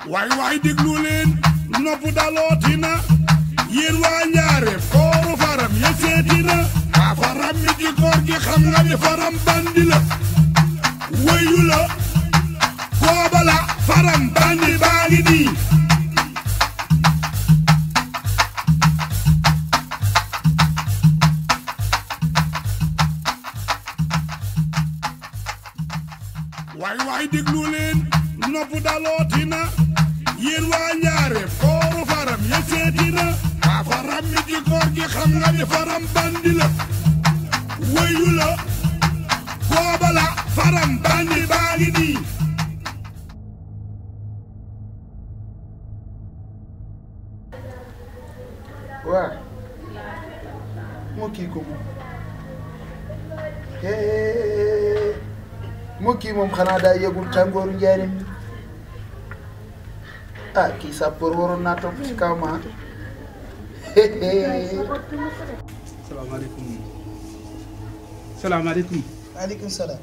waay déglu leen nopp dalooti na yéen waa ñaare kooru faram ya seeti na waa faram mi ci koor gi xam nga ni faram bandi la wéyu la kooba la faram bandi baa ngi nii waay déglu leen nopp dalooti na yéen waa ñaare kooru faram ya seeti na waa faram mi ci koor gi xam nga ni faram bandi la wéyu la kooba la faram bandi baa ngi nii waaw moo kii ko moo kii moom xanaa daa yëgul tàngooru njaarim bi ah kii sàppoor waroon naa topp ci kaw ma salaamaaleykum salaamaaleykum. maaleykum salaam.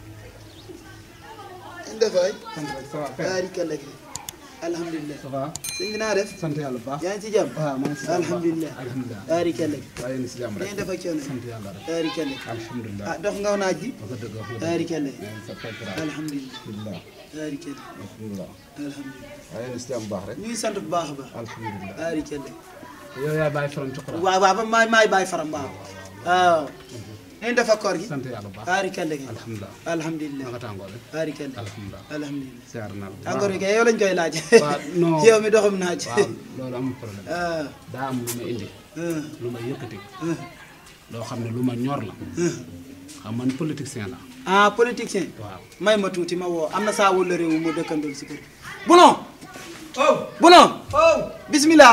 Ndefay. sant rek ça va. baarikalla gi. alhamdulilah. ça va. sëñ bi naa def. sant yàlla bu baax. yaa ngi ci jàmm. waaw maa ngi si jàmm alhamdulilah. alhamdulilah. baarikalla gi. waaye yéen si jàmm rek. ngeen def ak coono. sant yàlla rek. baarikalla gi. alhamdulilah. ah dox nga naaj ji. wax dëgg wax dëgg. baarikalla gi. sa fekk daal. alhamdulilah. alhamdulilah. baarikalla gi. alhamdulilah. alhamdulilah. waaye yéen si jàmm bu baax rek. ñu ngi sant bu baax a baax. alhamdulilah. baarikalla gi. yow yaay bàyyi faram ci Quraan. waaw waaw maay bàyyi faram waaw. waaw. ngeen def ak koor gi. sant yàlla bu baax. baarikalla gi. alhamdulilah. alhamdulilah. na nga tàngoo rek. baarikalla gi. alhamdulilah. alhamdulilah. siyaar naa la bu baax. tàngoor bi kay yow lañ koy laaj. waaw non yow mi doxum naaj. waaw loolu amul problème. daa am lu ma indi. lu ma yëkkati. loo xam ne lu ma ñor la. xam man politicien la. ah politicien. waaw may ma tuuti ma woo am na saa wala réew mu dëkkandool si kër Boulon. Boulon. bismillah.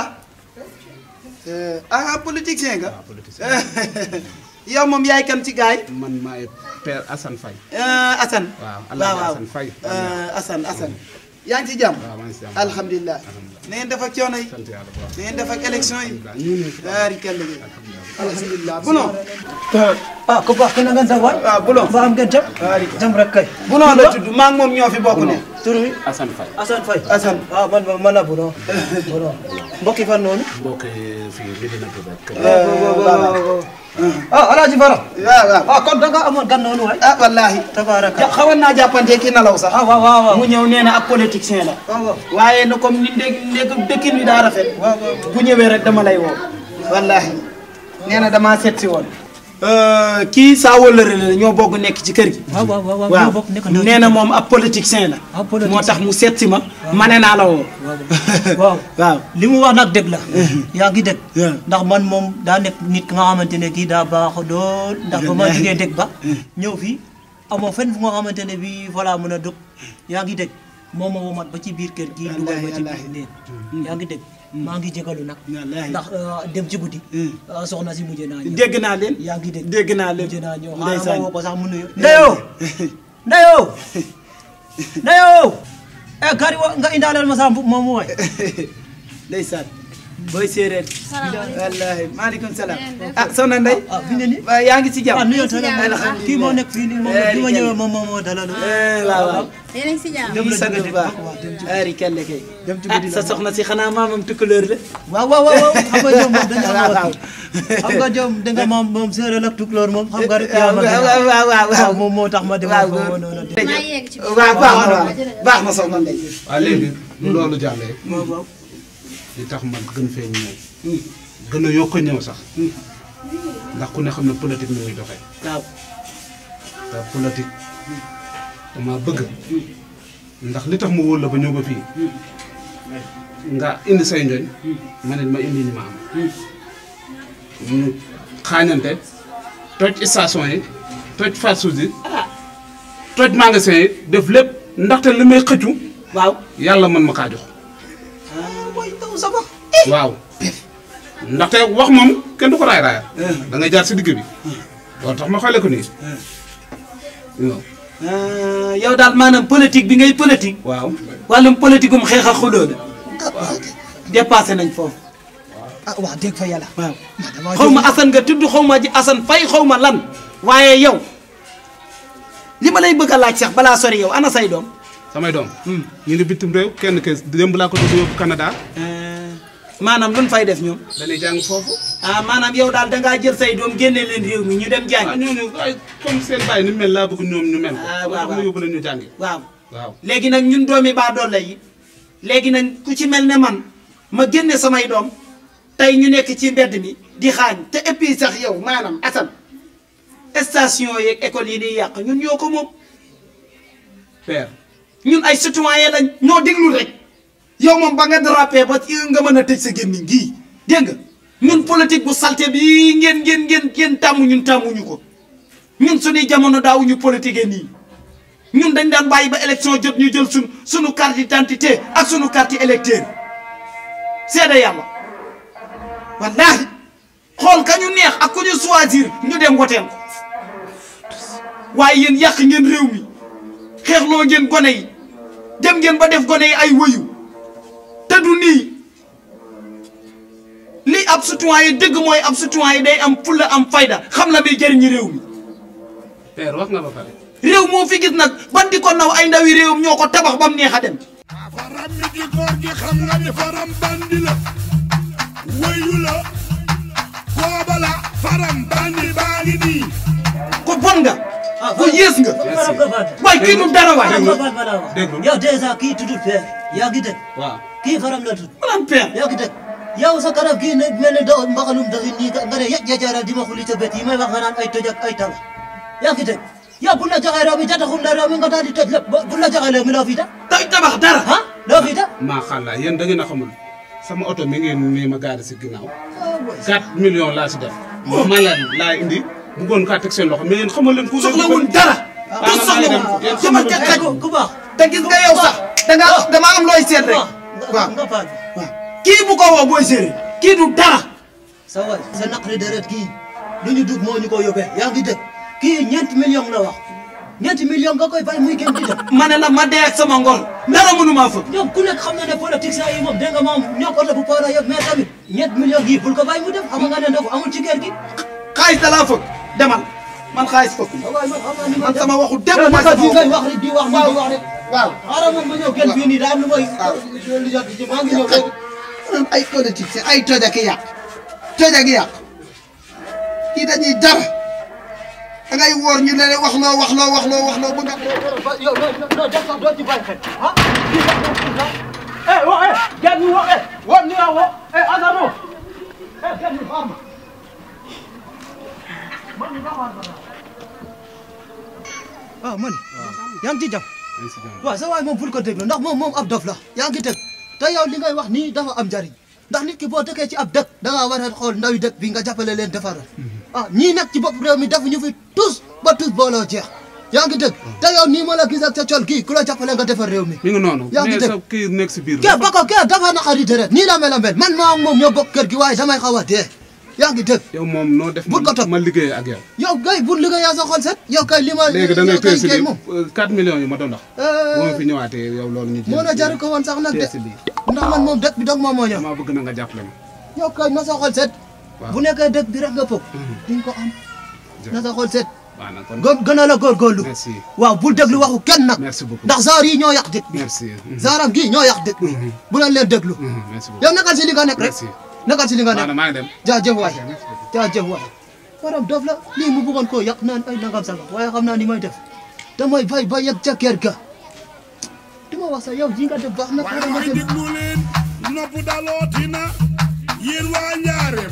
ah politicien nga. waaw politicien. yow moom yaay kan ci gaay. man maay père Assane Faye. Assane. waaw waaw Assane Faye. Assane. yaa ngi ci jàmm. waaw maa ngi si jàmm. alhamdulilah. na ngeen def ak coono yi. sant yàlla bu baax. na ngeen def ak élection yi. ñu ngi alhamdulilah. Boulon. ah ku baax na ngeen sa waay. waaw Boulon. ba am ngeen jëm. jëm rek kay. Boulon la tudd maa ngi moom ñoo fi bokk ne. tur wi Assane Faye. Assane Faye. Assane. ah man la Boulon. Boulon mbokki fan noonu. mbokk fii Medina Touré. waaw. ah Alaaji Fara. waaw. ah kon da nga amoon gan noonu waay. ah wallaahi. tabaaraka. xawoon naa jàppante ki nalaw sax. ah waaw. mu ñëw nee na ab politicien la. waaw. waaye na comme ni ndeg dëkkin wi daa rafet. bu ñëwee rek dama lay woo. wallaahi nee na damaa seet si woon. kii saa wëllëre la ñoo bokk nekk ci kër gi. waaw waaw nee na moom ab politicien la. moo tax mu seet si ma. ma ne naa la woo. waaw waaw. li mu wax nag dëgg la. yaa ngi dëgg. waaw. ndax man moom daa nekk nit nga xamante ne kii daa baax dool ndax ba ma jugee dëgg ba. ñëw fii amoo fenn fu nga xamante ne bii voilà mën a dëgg. yaa ngi dëgg moom moo womat ba ci biir kër gi. dugal ma ci biir néeg yaa ngi dëgg. maa ngi jégalu nag. ndax dem ci guddi. soxna si mujj naa ñëw. dégg naa leen. yaa ngi dégg dégg naa leen. mujj naa ñëw ndeysaan xaaral ma woo ko sax mu nuyu. Ndeyoo. kari wa nga indaaleel ma sa mbub moom waay. ndeysaan. booy séeréer. salaamaaleykum. wallaahi maaleykum salaam. ah soxna Ndeye. fi nga ni waaw yaa ngi ci jàmm. nuyoo alhamdulilah kii moo nekk fii nii moom bi ma ñëwee moom moo dalal. waaw. yéen a ngi si jàmm. ñu ngi sant bu baax. ari kelle kay. sa soxna si xanaa maamam tukkulóor la. waaw xam nga jom moom dañu am wax xam nga jom danga moom séeréer ak tukulóor moom xam nga rek yaa ma waaw moom moo tax ma demal foofu noonu maa yegg ci biir. waaw baax na soxna Ndeye. waaw léegi bu loolu jàllee. waaw li tax man gën fee ñëw. gën a yokk ñëw sax. ndax ku ne xam ne politique ni muy doxee. waaw. te politique dama bëgg. ndax li tax mu wóor la ba ñëw ba fii. nga indi say njoñ. ma ne ma indi ni ma am. ñu xaañante toj station yi toj fast-food yi toj magasin yi def lépp ndaxte li may xëccu. waaw. yàlla mën ma kaa jox. waaw ndaxte wax moom kenn du ko raay raayal. da ngay jaar si digg bi. loolu tax ma xoolee ko nii. waaw. yow daal maanaam politique bi ngay politique. waaw. wàllum politique um xeex ak xuloo la. dépassé nañ foofu. ah wax dëgg fa yàlla. waaw xaw ma Assane nga tudd xaw ma ji Assane Faye xaw ma lan. waaye yow li ma lay bëgg a laaj sax balaa sori yow ana say doom. samay doom ñu ngi bitim réew kenn ke démb laa ko doon yóbbu Canada maanaam luñ fay def ñoom dañuy jàng foofu maanaam yow daal dangaa jël say doom génne leen réew mi ñu dem jàng ñooñu ay comme seen bàyyi ni mel laa bëgg ñoom ñu mel waaw ma yóbbu leen ñu jàngi waaw waaw léegi nag ñun doomi baa doole yi léegi nag ku ci mel ne man ma génne samay doom tey ñu nekk ci mbedd mi di xaañ te et puis sax yow maanaam Assane station yeeg école yi di yàq ñun ñoo ko moom père ñun ay citoyen lañ ñoo déglul rek yow moom ba nga drapé ba nga mën a tëj sa gémmiñ gii dégg nga ñun politique bu salté bi ngeen tàmm ñun tàmmuñu ko ñun suñuy jamono daawuñu politique nii ñun dañ daan bàyyi ba élection jot ñu jël suñu carte d'identité ak suñu carte électeur seede yàlla wallaahi xool ka ñu neex ak ku ñu choisir ñu dem woteel ko waaye yéen yàq ngeen réew mi xeexloo ngeen gone yi dem ngeen ba def gone yi ay wëyu te du nii lii ab citoyen dëgg mooy ab citoyen day am fulla am fayda xam la muy jëriñi réew mi père wax nga ba pare réew moo fi gis nag ban di ko naw ay ndawi réewam ñoo ko tabax ba mu neex a dem faram mi ci koor gi xam nga ni faram bandi la wëyu la kooba la faram bandi baa ngi nii ko bon nga ko yées nga waay kii du dara waay déglu yow déjà kii tuddul père yaa ngi dégg waaw kii faram la tudd maanaam père yaa ngi dégg yow sa kanam kii ne mel ne doo mbaxalum dafi nii nga ne yajaaral di ma xuli ca bët yi may wax nga naan ay toj ak ay tala yaa ngi dégg yow bu la joxee réew mi jataxul la réew mi nga daal di toj lépp bu la joxee réew mi loo fi da day tabax dara ah loo fi da maa xàlla yéen da ngeen a xamul sama oto mi ngeen nii ma gaari si ginnaaw 4 millions laa si def malade laa indi bëggoon kaa teg seen loxo mais yéen xamal leen ku soxlawul dara te soxlawul sama xaj ku baax te gis nga yow sax dama am looy seet rek waaw nga faaj waaw kii bu ko woo booy séeréer kii du dara sa waay sa naqari deret kii lu ñu dugg moo ñu ko yóbbee yaa ngi dégg kii 9 millions la wax 9 millions nga koy bàyyi muy gën di dem ma ne la ma dee ak sama ngor dara mënuma fa ñoom ku nekk xam na ne politiciens yi moom dégg nga moom ñoo ko bu paara yëpp mais tamit 9 millions gii bul ko bàyyi mu dem xam nga ne ndox amul ci kër gi xaalis da laa fëgg demal man xaalis fëgg waaye man xam naa ni man sama waxu dem yow mooy naka sama fii ngay wax rek di wax nii di wax rek waaw xaaral moom ma ñëw gën fii nii daa am lu may li jot ci maa ngi ñëw léegi ay politique ay toj ak yàq kii dañuy dara da ngay wóor ñu ne wax loo ba nga yow non doo ci bàyyi xel ah Get me what? Ni awo? Azamo. Get me farma. man yaa ngi ci jàpp waaw sa waay moom bul ko déglu ndax moom ab dof la yaa ngi dégg te yow li ngay wax nii dafa am njariñ ndax nit ki boo dëkkee ci ab dëkk da ngaa war a xool ndawi dëkk bi nga jàppale leen defaral ñii nag ci bopp réew mi defuñu fi tous ba tous booloo jeex yaa ngi dégg te yow nii ma la gis ak sa col kii ku la jàppale nga defar réew mi mi ngi noonu yaa ngi mais dégg sa kii nekk si biir kee ba ko kee dafa naqari deret nii la mel a mel man maa ak moom ñoo bokk kër gi waaye damay xaw a dee yaa ngi dégg yow moom noo def bul ko topp ma liggéey ak yow yow kay bu liggéeyaa sa xol set yow kay li ma léegi da ngay téye si kay lii moom 4 millions yi ma doon wax bu ma fi ñëwaatee yow loolu ñu moo na jaru ko woon sax nag de téye si lii ndax man moom dëkk bi dog moom moo ñëw damaa bëgg na nga jàppale ma yow kay na sa xol set waaw. bu nekkee dëkk bi rek nga foog di nga ko am na sa xol set waaw nag kon gën a la góorgóorlu merci waaw bul déglu waxu kenn nag merci beaucoup ndax genre yi ñoo yàq dëkk bi merci genre am gii ñoo yàq dëkk bi bu leen leen déglu merci beaucoup yow nekkal si li nga nekk rek merci nekkal si li nga waaw nekk maa ngi dem jaajëf waay merci beaucoup jaajëf waay waram dof la lii mu bëggoon koo yàq naan ay nangam sangam waaye xam naa ni may def damay bay ba yegg ca kër ga du ma wax sax yow ji nga def baax na waaye waay déglu leen nopp dalootina yéen waa Njaare